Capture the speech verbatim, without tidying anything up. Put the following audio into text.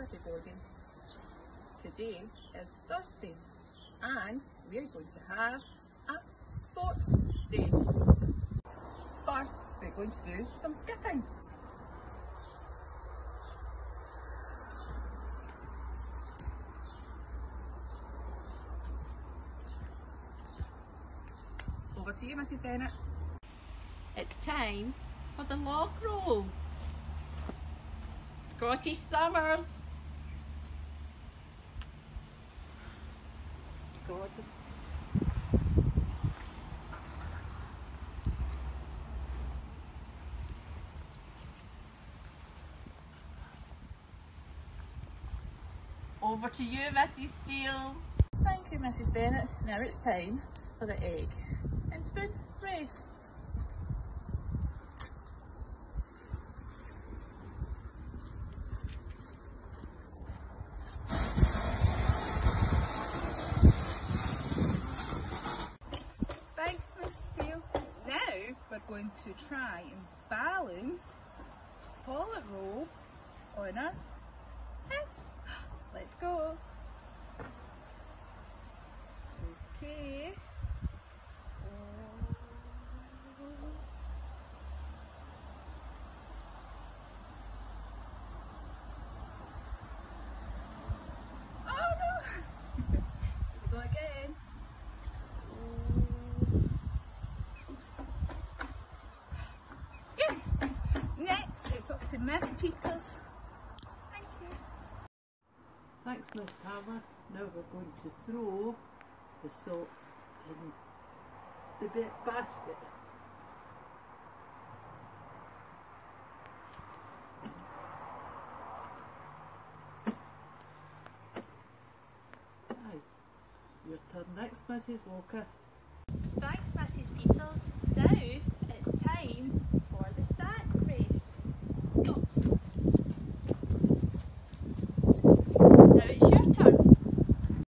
everybody. Today is Thursday and we're going to have a sports day. First, we're going to do some skipping. Over to you, Missus Bennett. It's time for the log roll. Scottish Summers. God. Over to you, Missus Steele. Thank you, Missus Bennett. Now it's time for the egg and spoon race. Thanks, Miss Steele. Now we're going to try and balance toilet roll on our heads. Let's go. Okay. Oh no! Here we go again. Yeah. Next, it's up to Miss Peters. Thank you. Thanks, Miss Palmer. Now we're going to throw the socks in the bit basket. Right. Your turn next, Missus Walker. Thanks, Missus Peters.